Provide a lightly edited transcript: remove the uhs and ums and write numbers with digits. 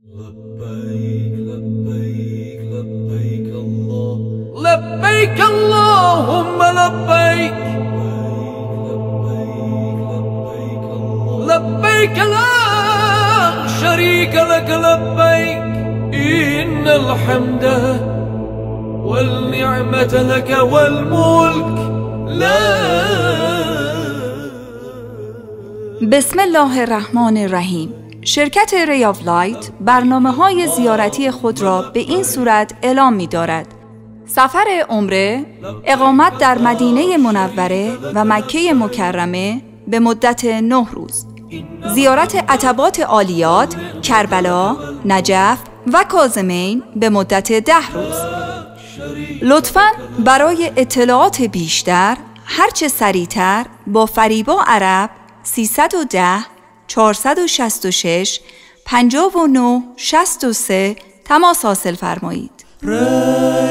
لبيك اللهم لبيك لبيك لا شريك لك لبيك إن الحمد والنعمة لك والملك لا. بسم الله الرحمن الرحیم. شرکت ری آف لایت برنامه‌های زیارتی خود را به این صورت اعلام می‌دارد: سفر عمره، اقامت در مدینه منوره و مکه مکرمه به مدت 9 روز، زیارت عتبات عالیات، کربلا، نجف و کاظمین به مدت 10 روز. لطفاً برای اطلاعات بیشتر هرچه سریعتر با فریبا عرب 310 466 59 63 تماس حاصل فرمایید.